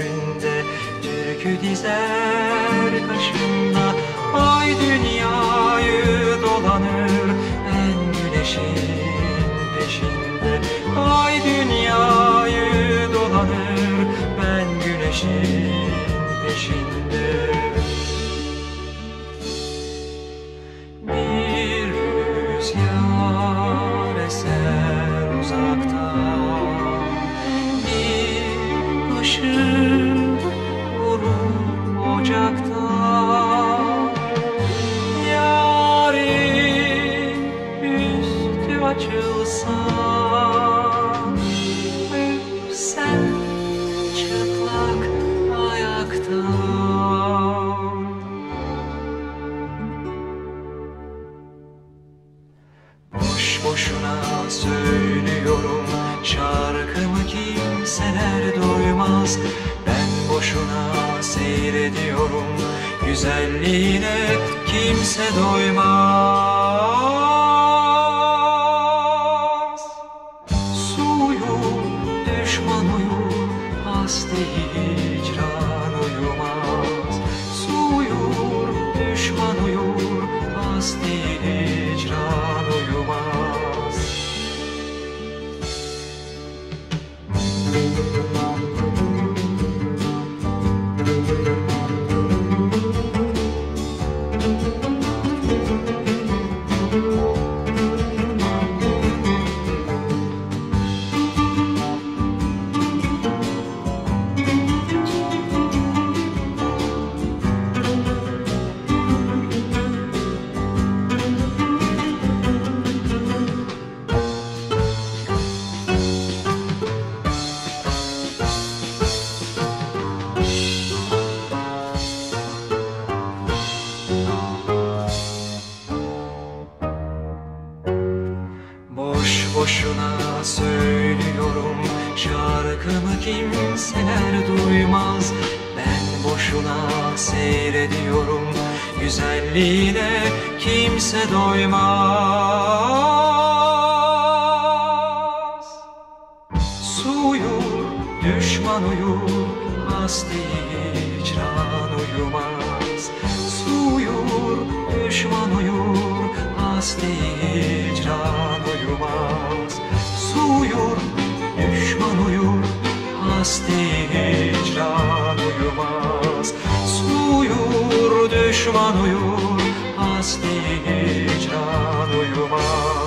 köşkünde türkü dizer kaşında. Ay dünyayı dolanır, ben güneşin peşinde. Ay dünyayı dolanır, ben güneşin peşinde. Bir rüzgar eser uzaktan, bir ışık vurur ocaktan. Yârin üstü açılsa, öpsem çıplak ayaktan. Boş boşuna söylüyorum şarkımı, kimseler duymaz. Ben boşuna seyrediyorum güzelliğine, kimse doymaz. Su uyur, düşman uyur, hasta hicran uyumaz. Su uyur, düşman uyur, hasta hicran uyumaz. Boş boşuna söylüyorum şarkımı, kimseler duymaz. Ben boşuna seyrediyorum güzelliğine, kimse doymaz. Su uyur, düşman uyur, hasta hicran uyumaz. Su uyur, düşman uyur, hasta hicran uyumaz. Su uyur, düşman uyur, hasta hicran uyumaz. Su uyur, düşman uyur, hasta hicran uyumaz.